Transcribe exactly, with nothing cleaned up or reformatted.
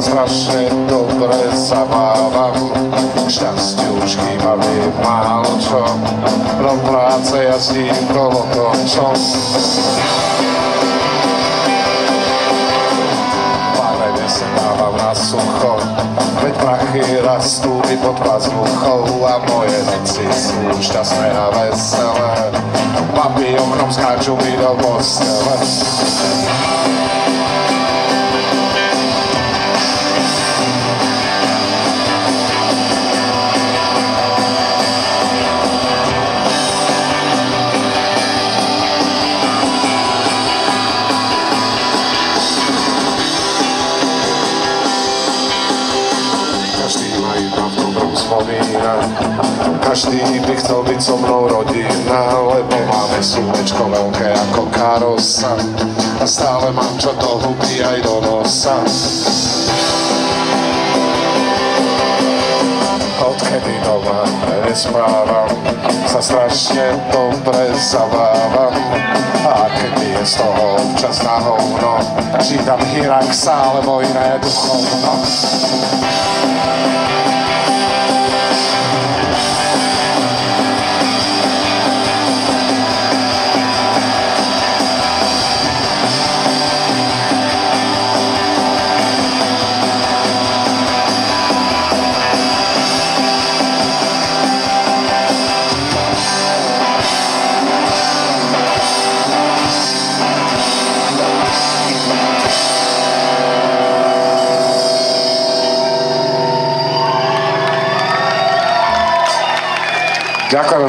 strašne dobre zabávam. K šťastiu už chýba mi málo čo, do práce jazdím kolotočom. Varene sa dávam na sucho, veď prachy rastú mi pod pazduchou a moje noci sú šťastné a veselé. Babi oknom skáču mi do postele. Každý by chcel byť so mnou rodina, lebo máme slnečko veľké ako karosa a stále mám čo do huby aj do nosa. Odkedy doma nespávam, sa strašne dobre zabávam, a keď mi je z toho občas na hovno, čítam Hyraxa alebo iné duchovno. Ďakujem.